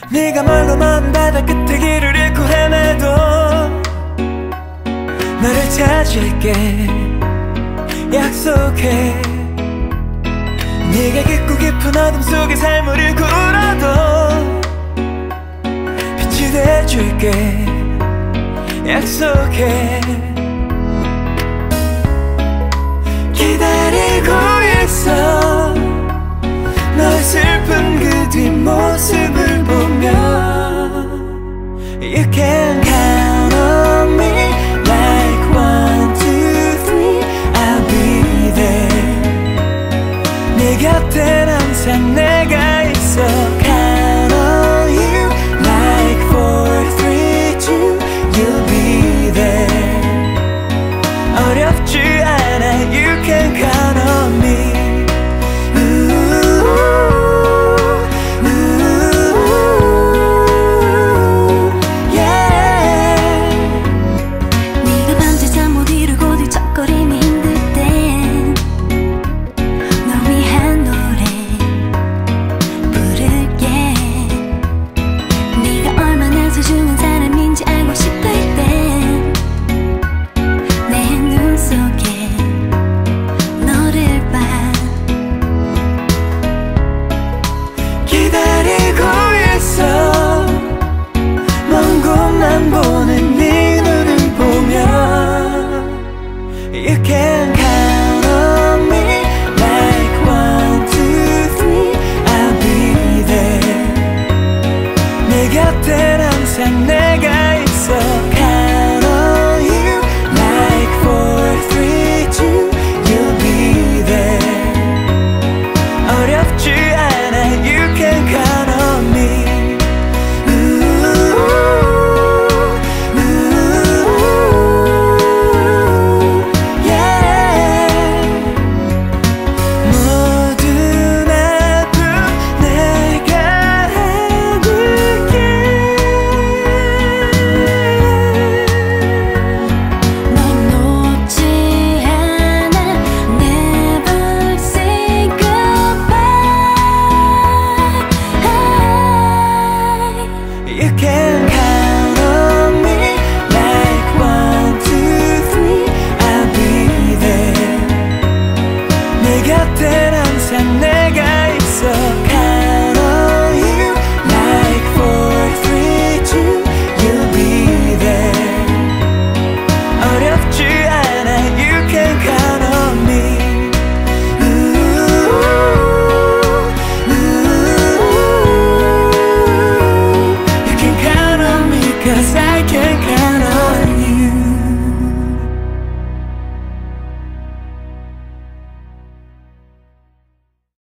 네가 멀고 먼 바다 끝에 길을 잃고 헤매도 너를 찾을게 약속해. 네가 깊고 깊은 어둠 속에 삶을 잃고 울어도 빛이 돼줄게 약속해. 기다리고 있어 너의 슬픈 그 뒷모습을 보며 You can count on me like 1, 2, 3 I'll be there. 네 곁엔 항상 내가 있어. Count on you like 4, 3, 2 You'll be there. 어렵지 않아 You can count on me. Cause I can't count